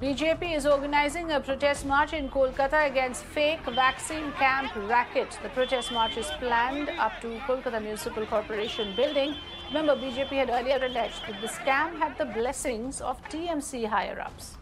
BJP is organizing a protest march in Kolkata against fake vaccine camp racket. The protest march is planned up to Kolkata Municipal Corporation building. Remember, BJP had earlier alleged that the scam had the blessings of TMC higher-ups.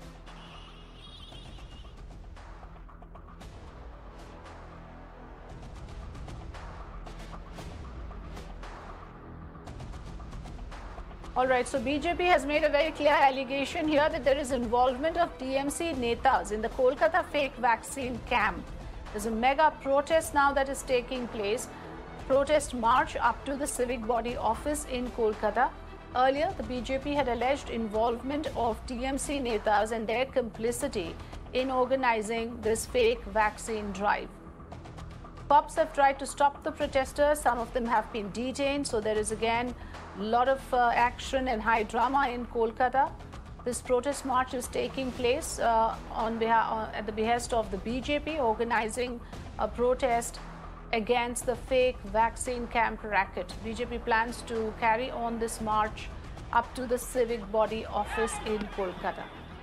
All right, so BJP has made a very clear allegation here that there is involvement of TMC netas in the Kolkata fake vaccine camp. There's a mega protest now that is taking place. Protest march up to the civic body office in Kolkata. Earlier, the BJP had alleged involvement of TMC netas and their complicity in organizing this fake vaccine drive. Cops have tried to stop the protesters. Some of them have been detained. So there is again a lot of action and high drama in Kolkata. This protest march is taking place at the behest of the BJP, organizing a protest against the fake vaccine camp racket. BJP plans to carry on this march up to the civic body office in Kolkata.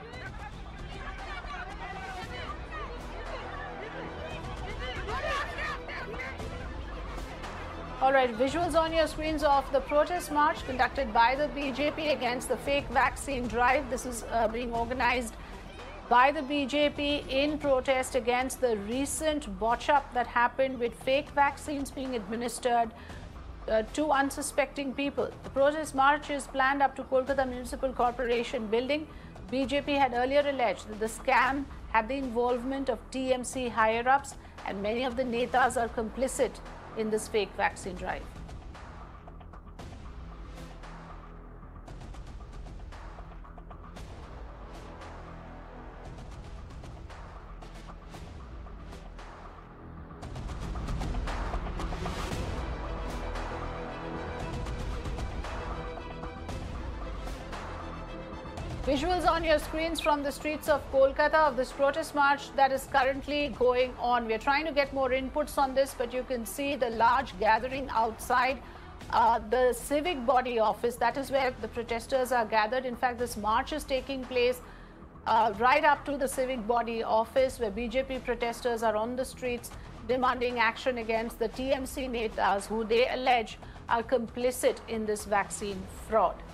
All right, visuals on your screens of the protest march conducted by the BJP against the fake vaccine drive. This is being organized by the BJP in protest against the recent botch-up that happened with fake vaccines being administered to unsuspecting people. The protest march is planned up to Kolkata Municipal Corporation building. BJP had earlier alleged that the scam had the involvement of TMC higher-ups, and many of the netas are complicit in this fake vaccine drive. Visuals on your screens from the streets of Kolkata of this protest march that is currently going on. We're trying to get more inputs on this, but you can see the large gathering outside the civic body office. That is where the protesters are gathered. In fact, this march is taking place right up to the civic body office, where BJP protesters are on the streets demanding action against the TMC netas, who they allege are complicit in this vaccine fraud.